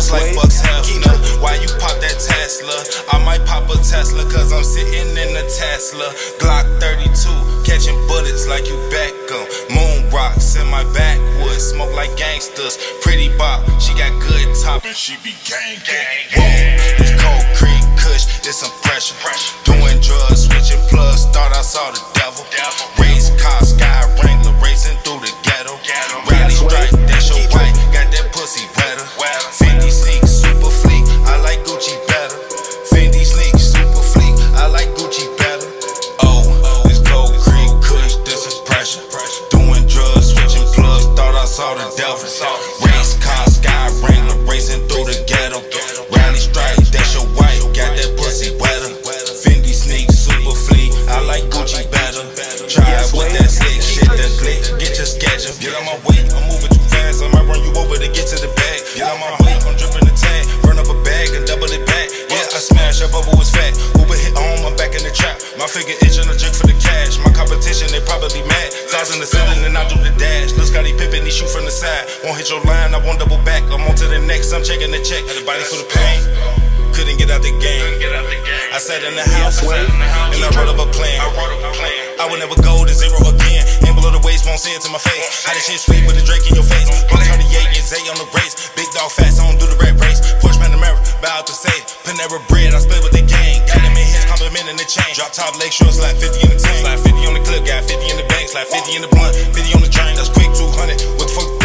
Looks like Bucks Hefner. Why you pop that Tesla? I might pop a Tesla, cause I'm sitting in a Tesla. Glock 32, catching bullets like you Beckham. Moon rocks in my backwoods, smoke like gangsters. Pretty bop, she got good top, and she be gang. Whoa, this Cold Creek Kush, it's some pressure. Doing drugs, switching plugs, thought I saw the devil. Race car, Sky Wrangler, racing through the ghetto. Rally strike, that's your white, got that pussy wetter. Fendi sneak, super fleek, I like Gucci better. Fendi sneak, super fleek, I like Gucci better. Oh, this Cold Creek Kush, this is pressure. Doing drugs, switching plugs, thought I saw the devil. Race car, Sky Wrangler, racing through the ghetto. Rally strike, that's your white, got that pussy wetter. Fendi sneak, super fleek, I like Gucci better. Try it with that slick shit, that click, get your schedule. Get on my way, I'm moving too fast, I might run you over to get to the bag. Get on my way, I'm dripping the tag, burn up a bag and double it back. Yeah, I smash, that bubble was fat. Uber hit home, I'm back in the trap. My figure itching a drink for the cash. My competition, they probably mad. Size in the ceiling and I do the dash. Lil Scotty Pippen, he shoot from the side. Won't hit your line, I won't double back. I'm on to the next, I'm checking the check. Had a body for the pain, couldn't get out the game. I sat in the house, and I wrote up a plan. I would never go to zero again. And below the waist, won't say it to my face. How this shit sweet with the Drake in your face. 138 and Zay on the race. Big dog fast, on do the rat race. Push Panamera, bow to say. Panera bread, I split with the gang. Got them in his complimenting the chain. Drop top leg short, slide 50 in the tank. Slide 50 on the clip, got 50 in the bank. Slide 50 in the blunt, 50 on the drain. That's quick 200. What the fuck?